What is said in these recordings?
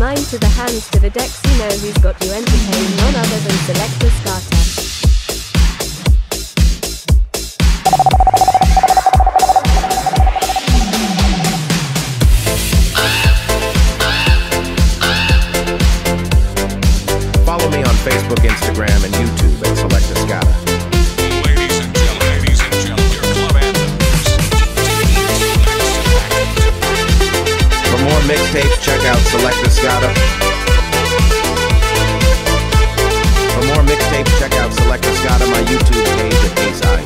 mind to the hands to the decks, you know who's got you entertained, none other than Selector Skata. Follow me on Facebook, Instagram, and YouTube at Selector Skata. Ladies and gentlemen, your club anthems. For more mixtapes, check out Selector Skata. For more mixtapes, check out Selector Skata, my YouTube page at ASI.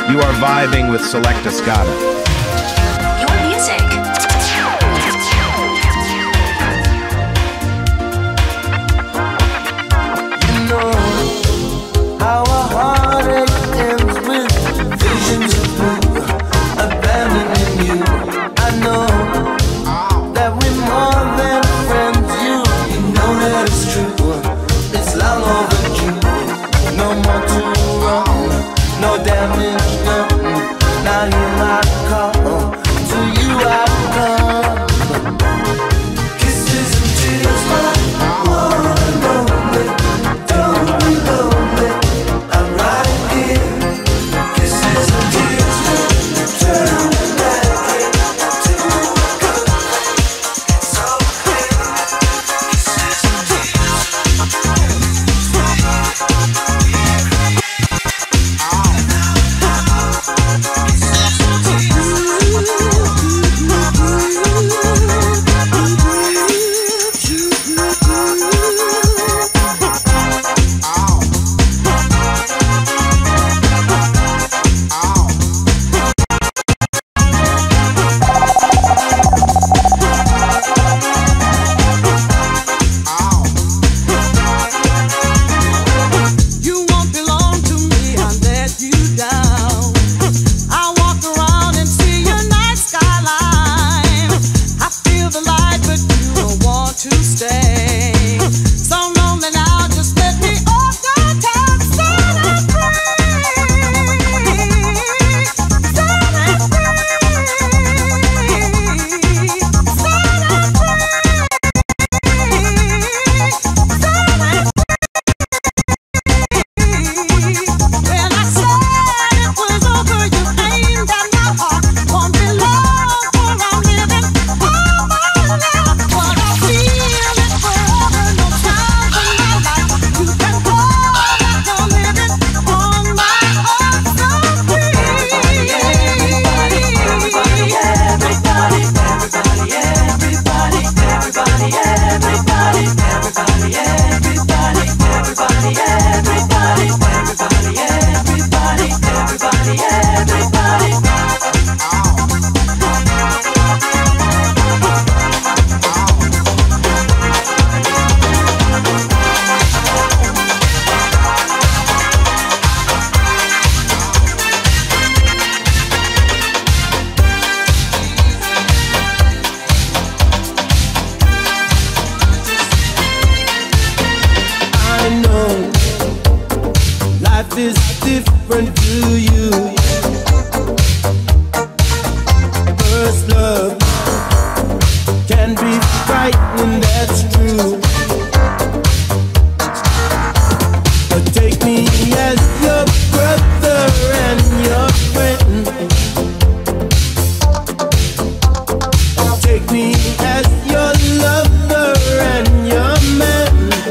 You are vibing with Selecta Scada. Your music. You know how a heartache ends with visions of blue abandoning you. I know that we're more than friends. You know that it's true. It's long overdue. No more to run, no damage done. Now hear my call, to you I come. Kisses and tears, my one and only. Don't be lonely, I'm right here. Kisses and tears, turn back into good. It's so clear. Kisses and tears. You won't belong to me, I let you down. I walk around and see your night skyline. I feel the light, but you don't want to stay. So lonely now, just let me off the top. Set it free. Set it When I said it was over, you aimed at my heart. Won't be long for I'm living all my life. But I feel it forever, no time for my life. You can call that you're living on my own. So free. I know life is different to you. First love can be frightening, that's true. But take me as your brother and your friend. Take me as your lover and your man.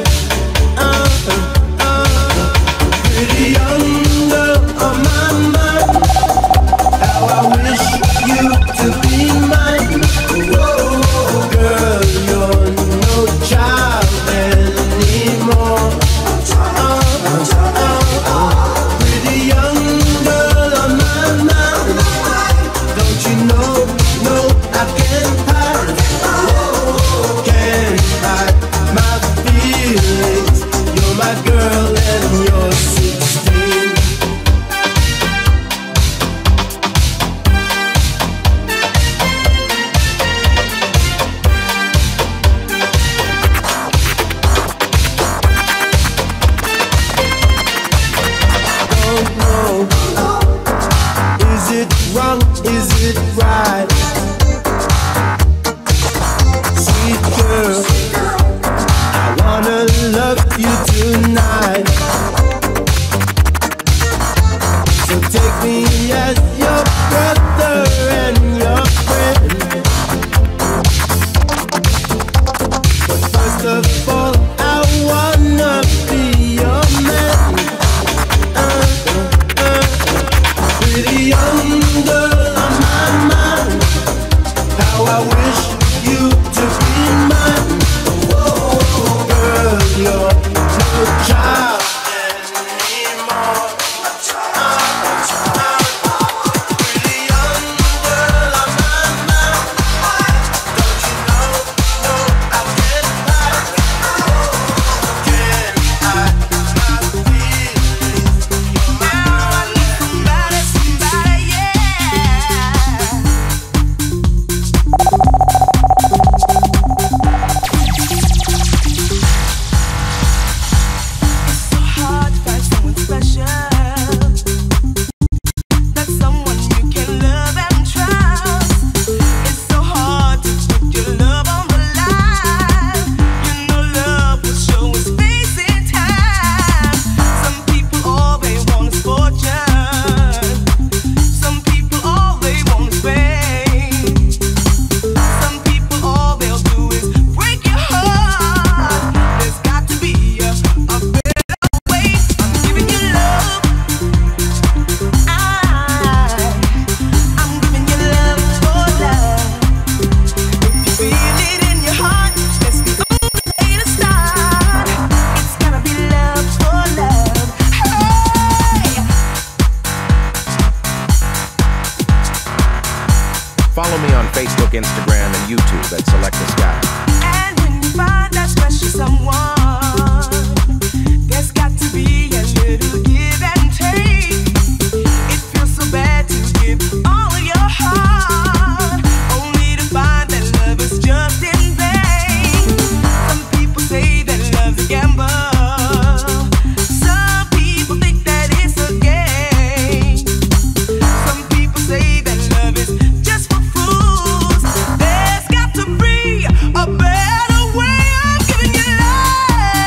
Pretty young girl on my mind. How I wish you to be mine. Whoa, girl, you're no child anymore. Pretty young girl on my mind. Don't you know? No, I can't hide. Can't hide my feelings. You're my girl and you're 16. Don't know. Is it wrong? Is it right? Sweet girl, I wanna love you tonight. So take me as your brother and your friend. But first of all, I wanna be your man. Pretty young girl on my mind. How I wish you to be mine. Whoa, girl, you're no child anymore. Follow me on Facebook, Instagram, and YouTube at Selecta Sky. And when you find that special someone, there's got to be a little give and take. It feels so bad to give all of your heart, only to find that love is just in vain. Some people say that love's a gamble. Some people think that it's a game. Some people say that love is just for fools. There's got to be a better way of giving you love.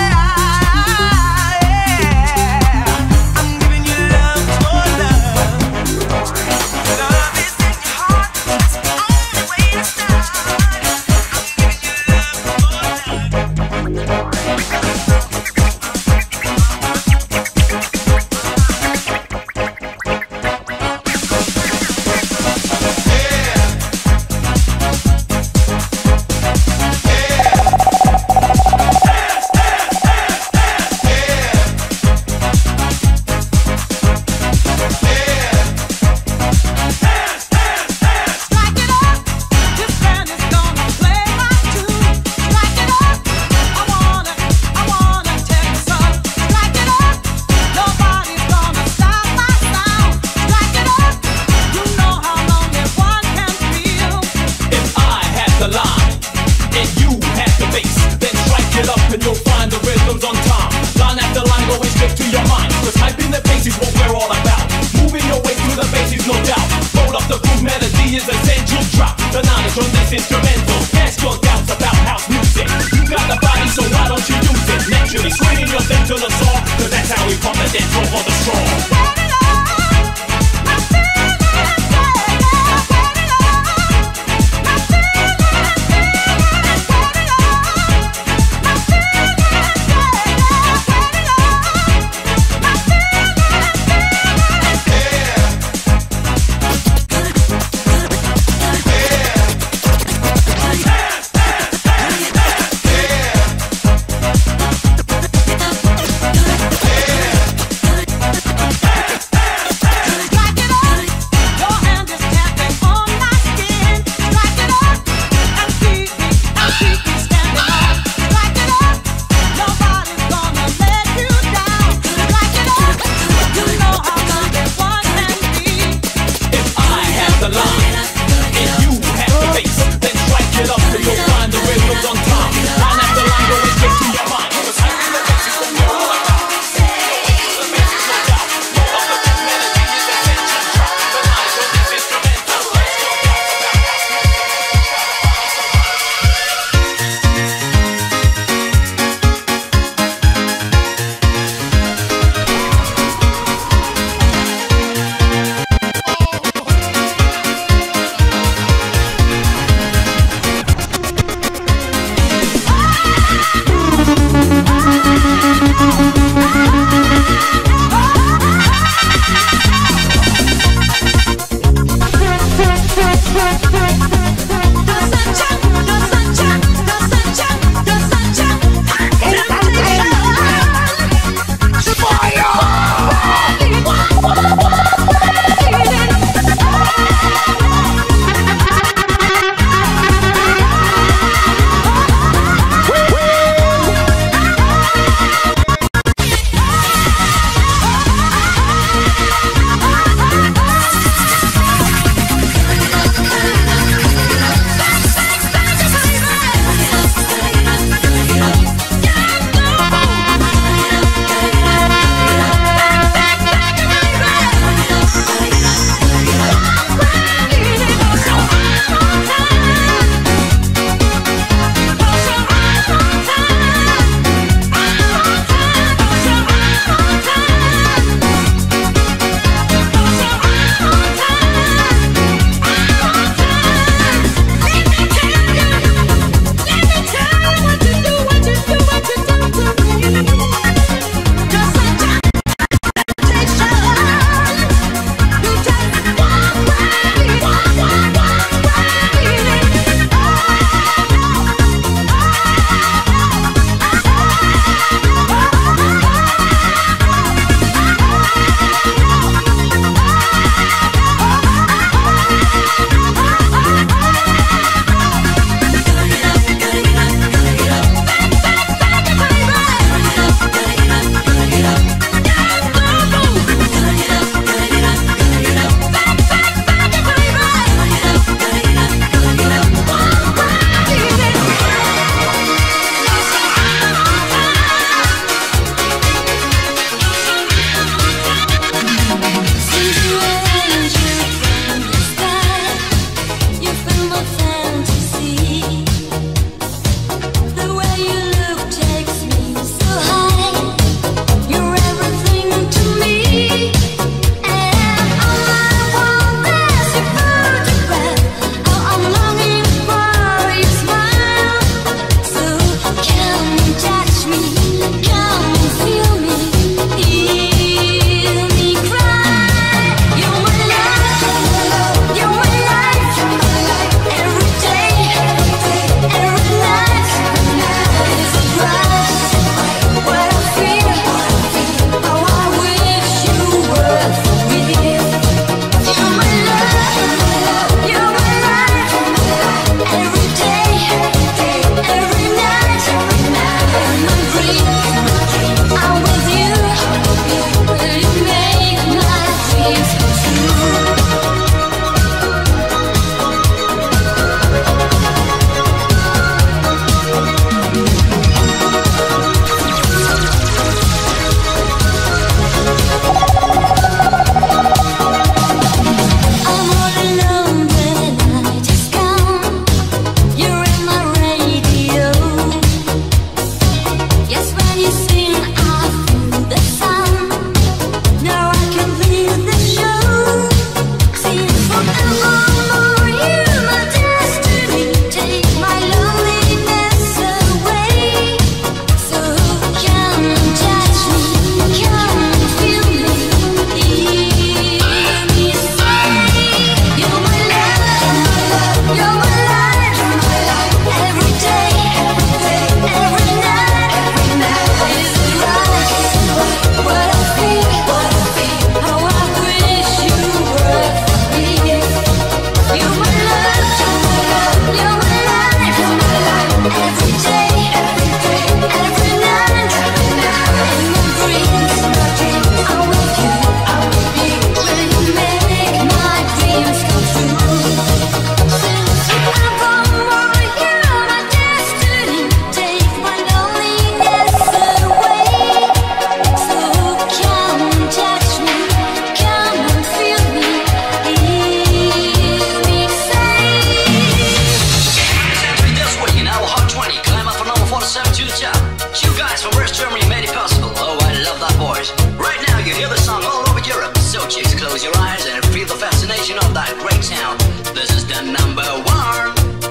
station of that great town. This is the number one.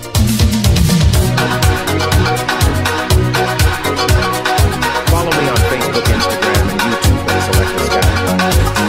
Follow me on Facebook, Instagram, and YouTube at Selector Scott.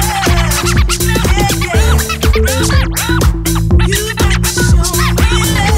You got to show me love.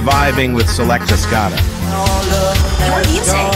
Vibing with Selecta Scotta. Your music.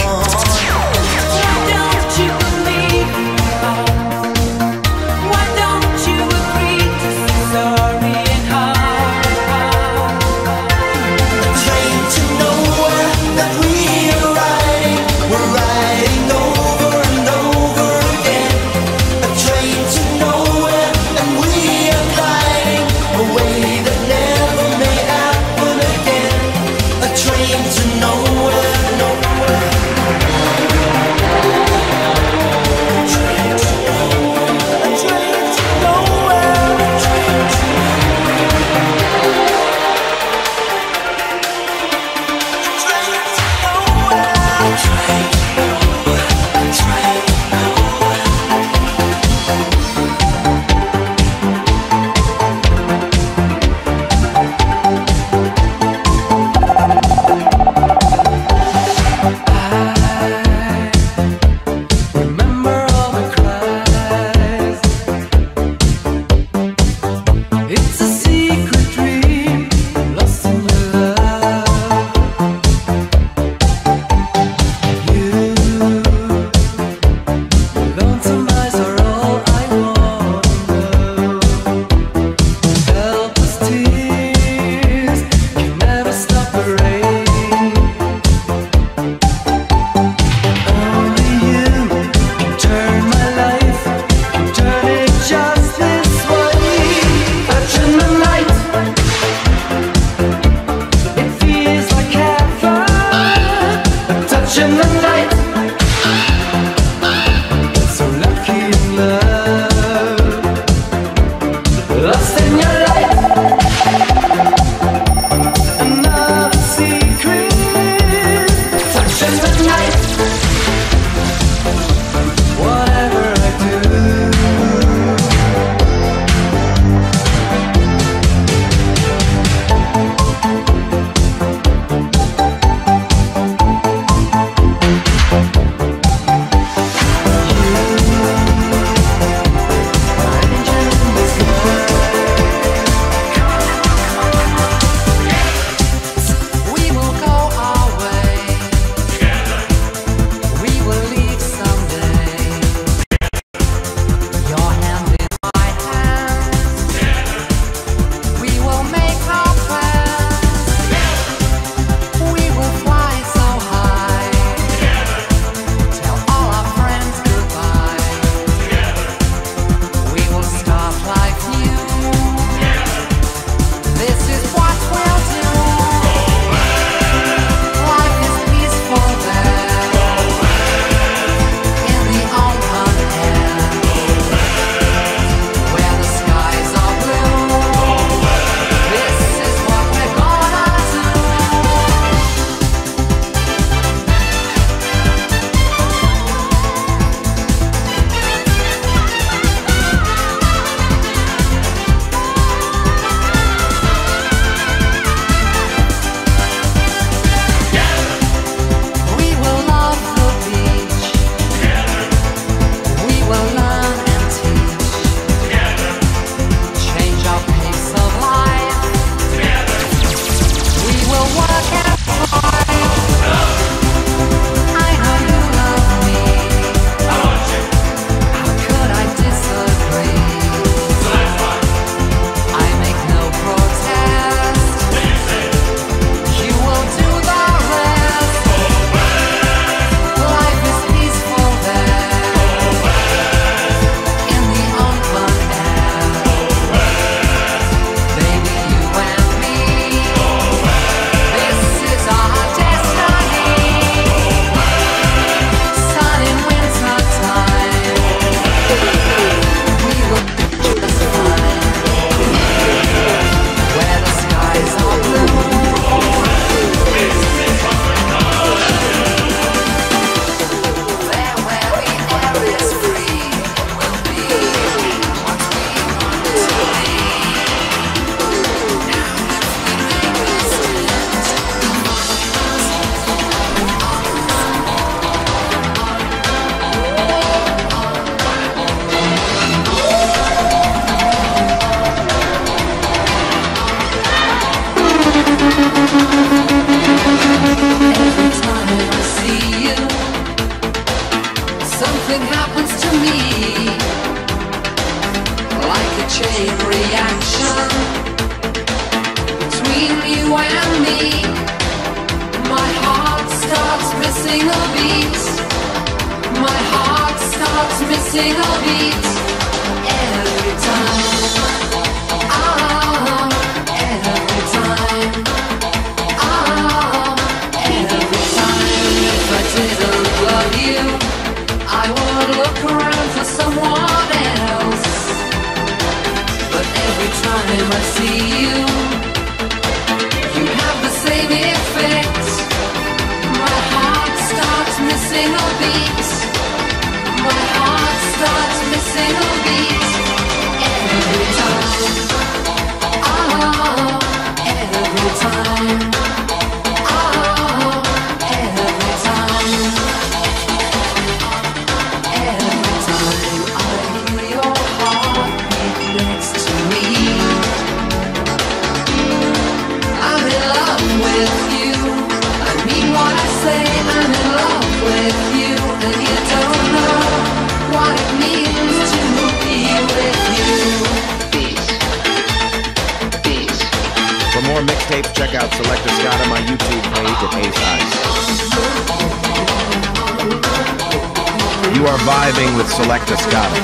missing a beat. My heart starts missing a beat every time. Every time. Every time. If I didn't love you, I would look around for someone else. But every time I see you, you have the same effect. My heart starts missing a beat. My heart starts missing a beat every time. Every time. Every time. Every time I hear your heartbeat next to me, I'm in love with you. I mean what I say, I'm in love with you. And you don't know what it means to be with you. For more mixtapes, check out Selector Scott on my YouTube page at Ace Ice. You are vibing with Selector Scott.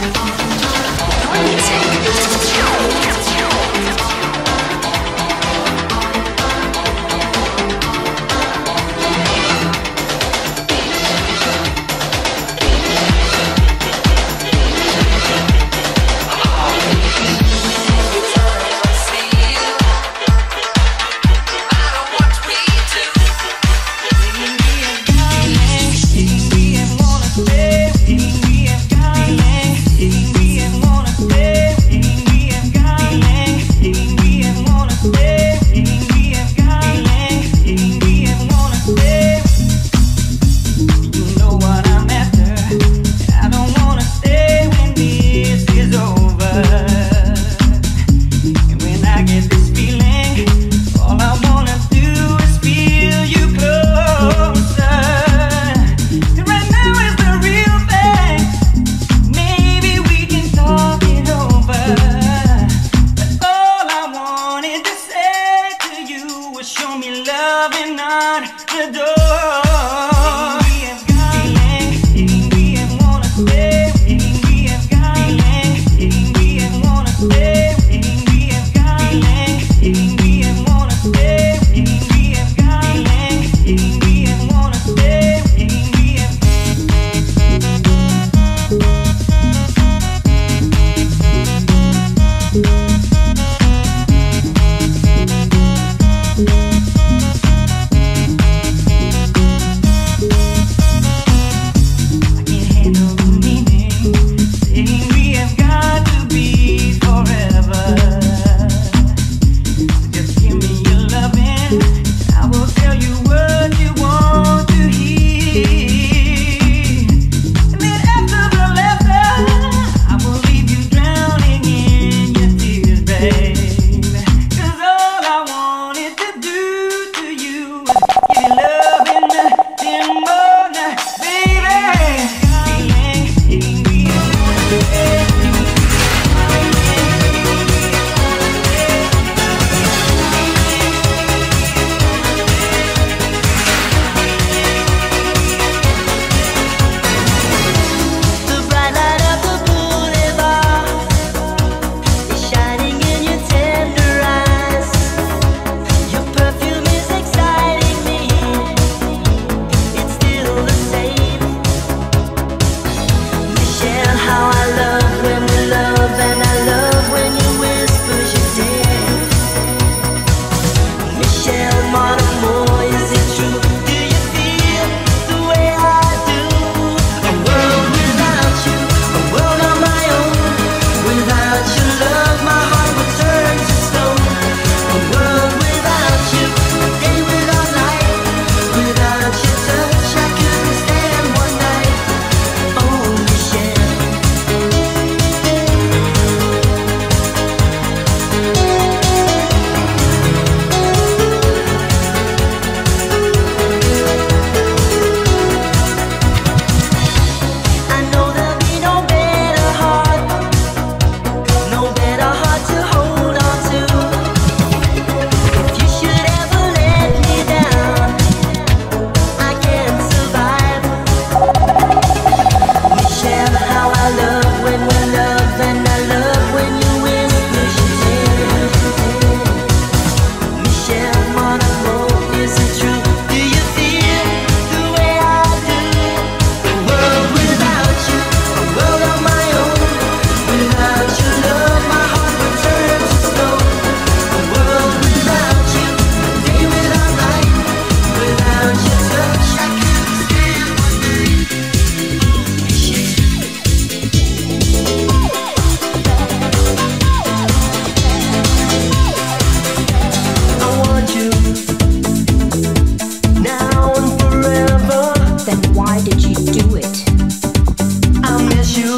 Why did you do it? I miss you.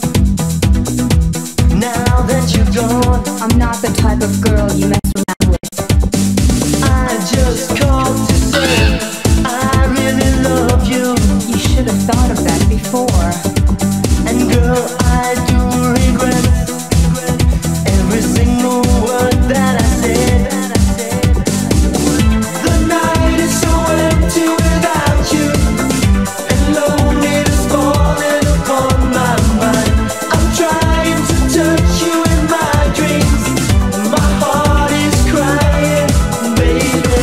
Now that you're gone, I'm not the type of girl you mess around with. I just called to say I really love you. You should have thought of that before. And girl, I do regret every single word that I said. The night is so empty without you, and loneliness falling upon my mind. I'm trying to touch you in my dreams. My heart is crying, baby.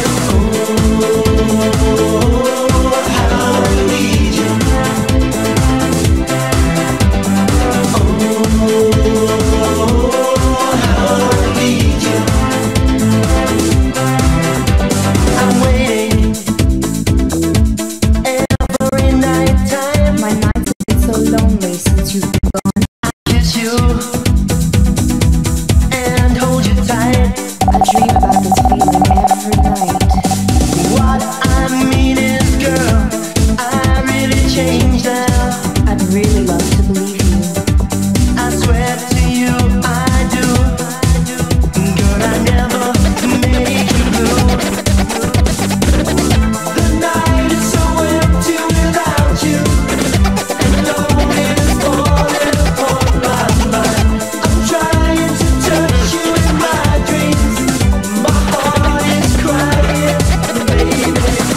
Oh, how I need you. I'm waiting every night time. My nights have been so lonely since you've been gone. I kiss you and hold you tight. I dream about this feeling every night. What I mean is, girl, I really changed now. I'd really love to believe you. I swear to you, I do. Girl, I never made you blue. The night is so empty without you, and loneliness falling upon my mind. I'm trying to touch you in my dreams. My heart is crying, baby.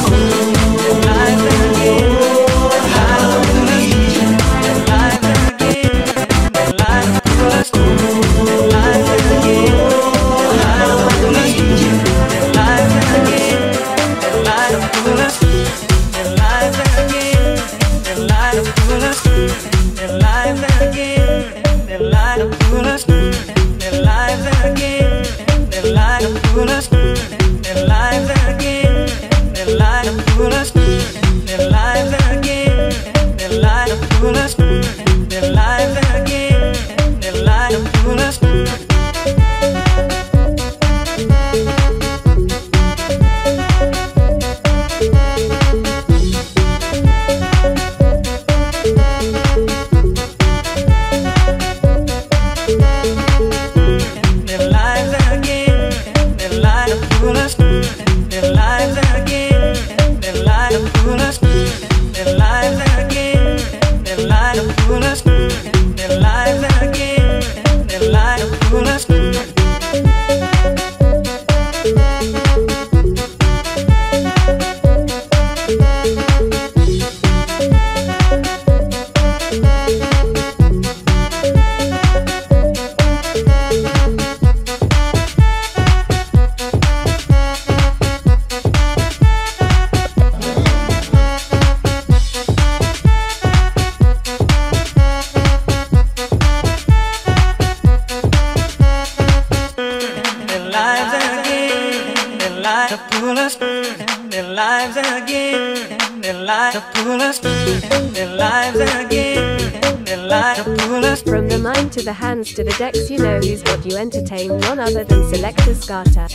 From the mind to the hands to the decks, you know who's got you entertained, none other than Selector Scarta.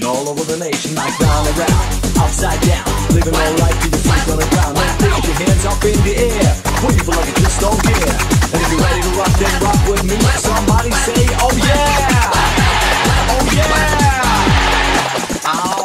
all over the nation, like round and round, upside down, living all right to the feet on the ground. Now put your hands up in the air, wave like you just don't care. And if you're ready to rock, then rock with me. Somebody say, oh yeah, oh yeah, ow.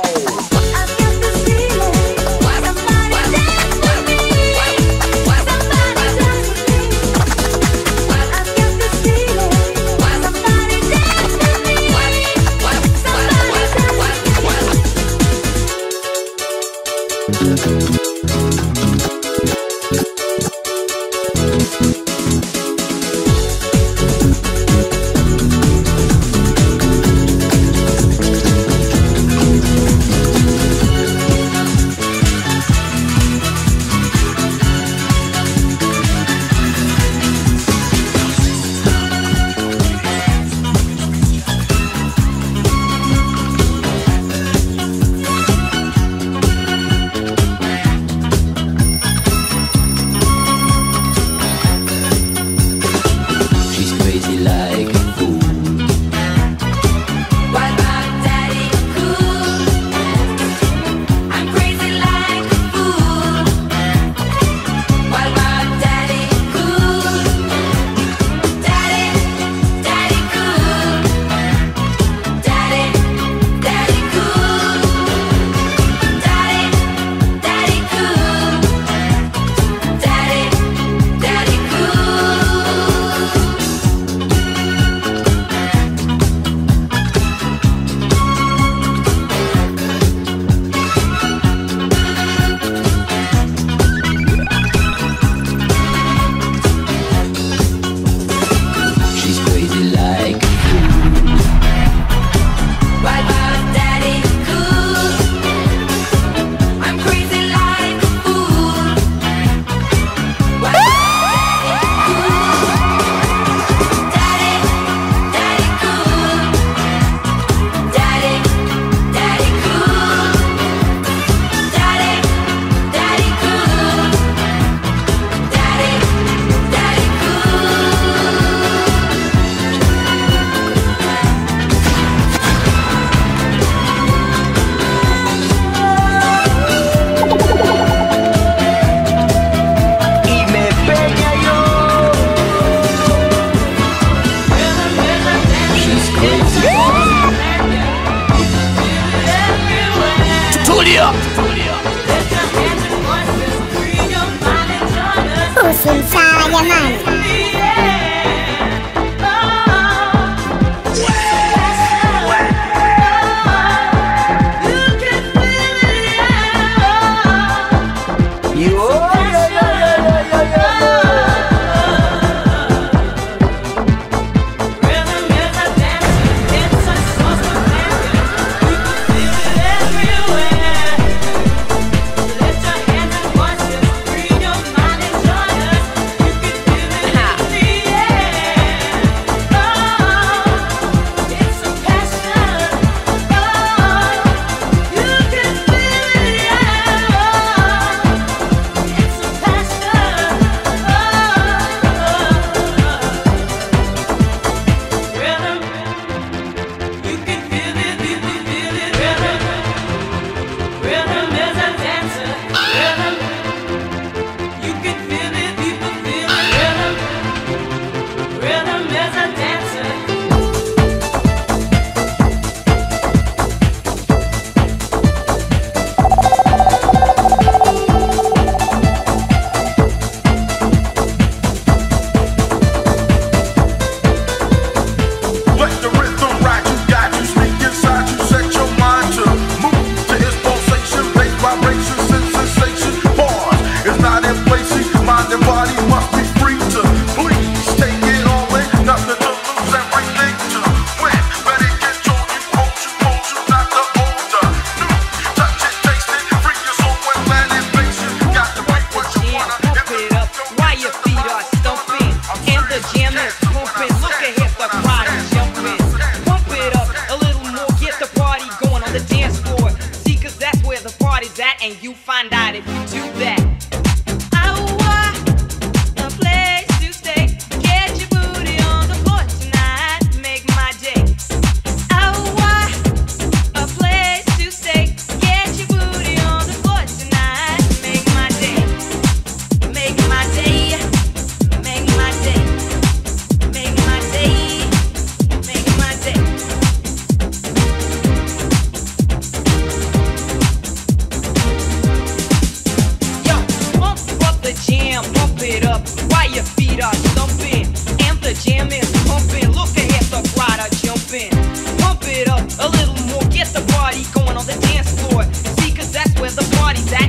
Place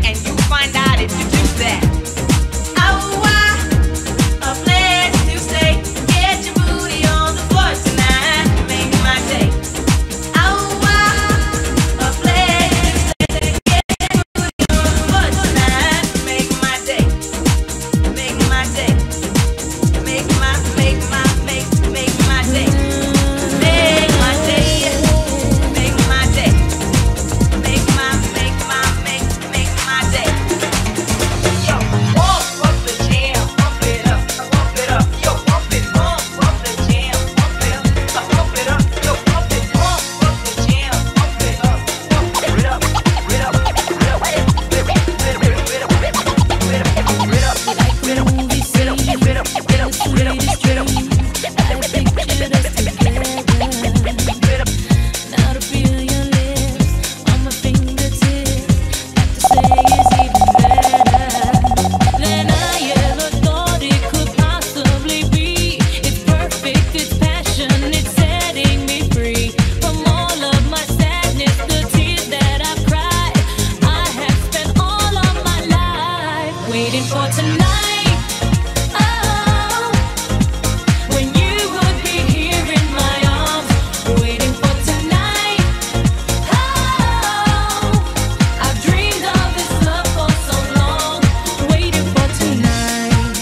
and you find out if you do that. Oh, a place to stay. Get your booty on the floor tonight. Make my day. Oh, a place to stay. Get your booty on the floor tonight. Make my day. Make my day. Make my day. Make my day. Make my day. Make my day. Yo, pump up the jam, pump it up, pump it up. Yo, pump up the jam, pump it up, pump it up. Yo, pump up the jam, pump it up, pump it up, Now to feel your lips on my fingertips, have to say is even better than I ever thought it could possibly be. It's perfect, it's passion, it's setting me free from all of my sadness, the tears that I've cried. I have spent all of my life waiting for tonight. Oh, when you would be here in my arms, waiting for tonight. Oh, I've dreamed of this love for so long, waiting for tonight.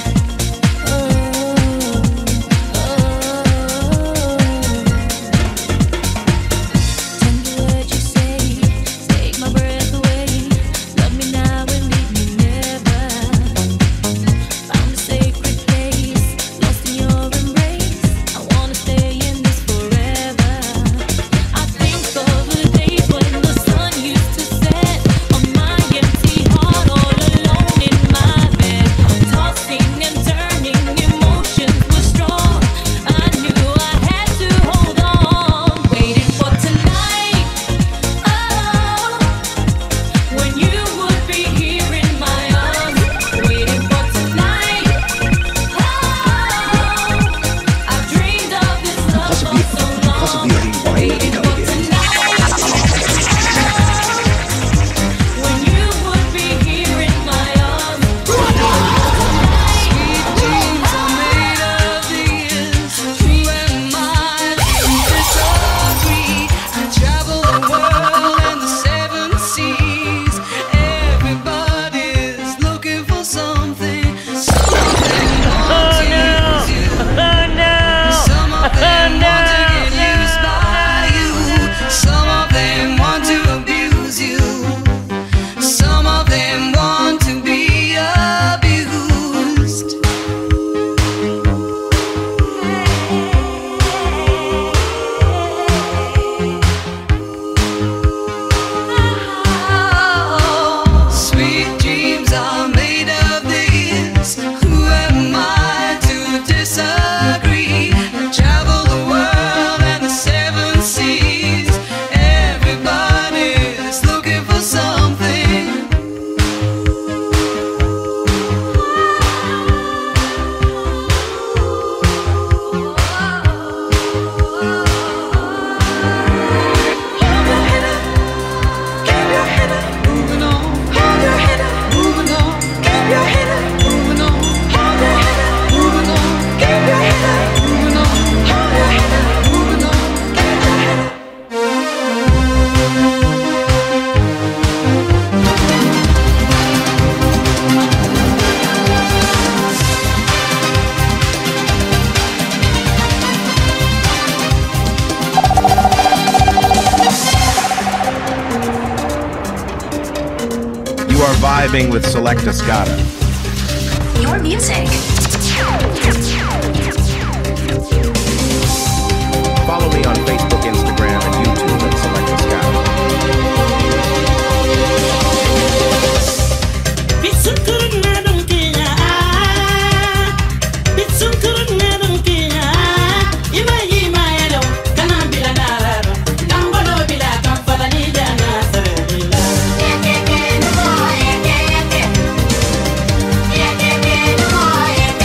Tender words you say, take my breath away. Love me now and leave me never. Found a sacred place, lost in your embrace. I wanna stay in this forever. I think of the days when the sun used to set on my empty heart, all alone in my bed, tossing and turning, emotions were strong. I knew I had to hold on, waiting for tonight. Oh, when you would be here in my arms, waiting for tonight. Oh, I've dreamed of this love for so long, waiting for tonight. When you would be here in my arms, Sweet dreams are made of these. Who am I to disagree? I travel the world and the seven seas. Everybody's looking for something. Some of them want to use you. Some of them want to get used by you. Some of them want to abuse you. Some of them want to be abused. Sweet dreams are made of this. Who am I to disagree? I travel the world and the seven seas. Everybody's looking for something. Hold your head up, keep your head up, moving on. Hold your head up, moving on. Keep your head up, moving on. Hold your head up, moving on. Keep your head up, moving on. Hold your head up, moving on. Keep your head up. You are vibing with Selecta Scotta. Your music. Follow me on Facebook, Instagram, and YouTube at Selecta Scotta. Yeah.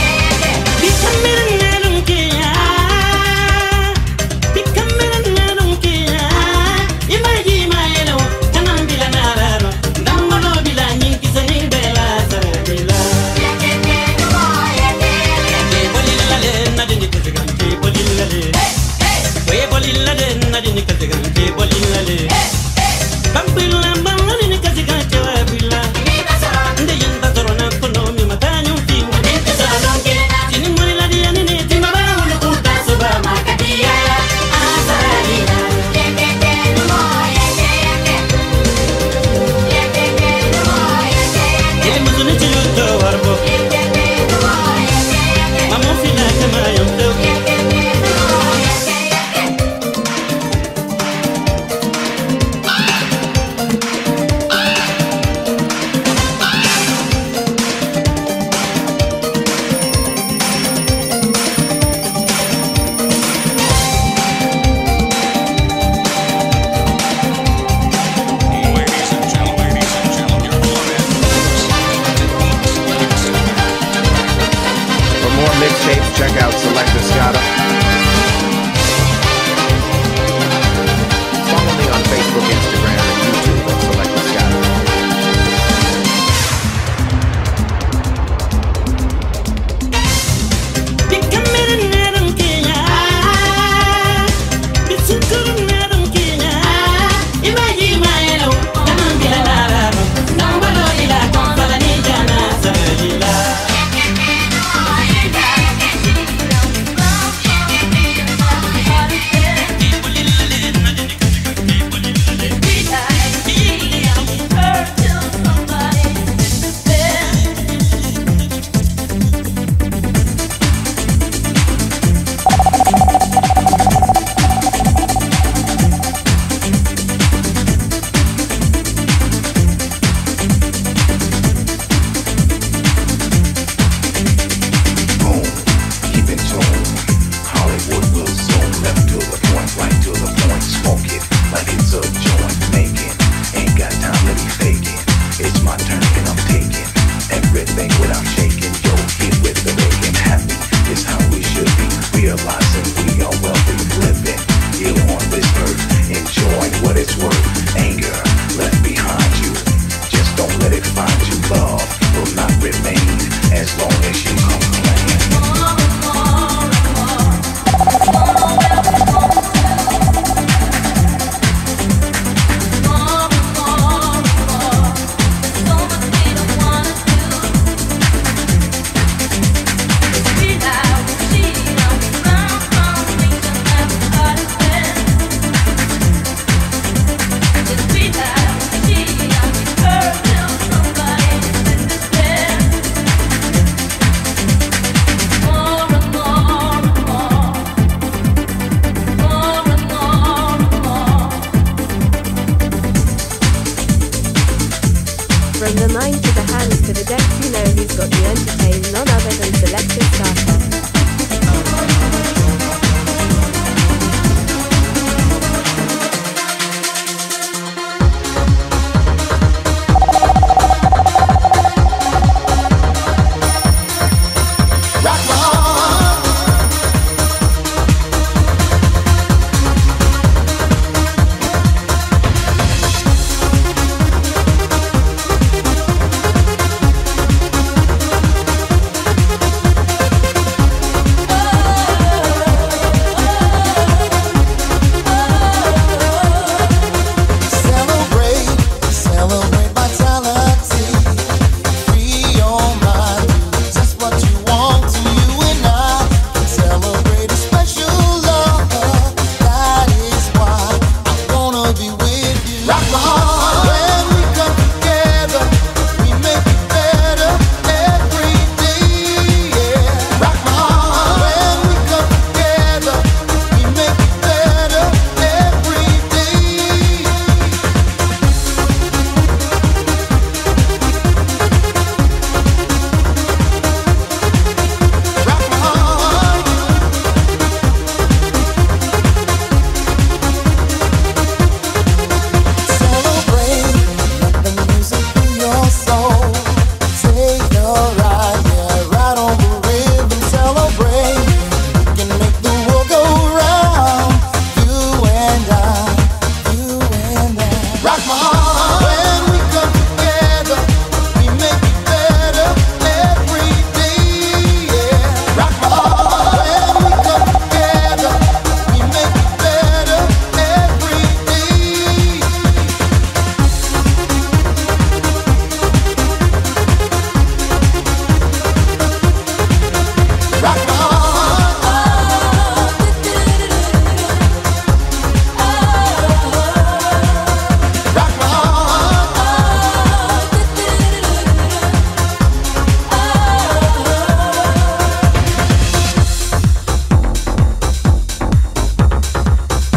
who's got you entertained, none other than Selector Starter.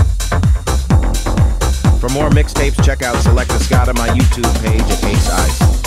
For more mixtapes, check out Selecta Scott on my YouTube page at Ace Ice.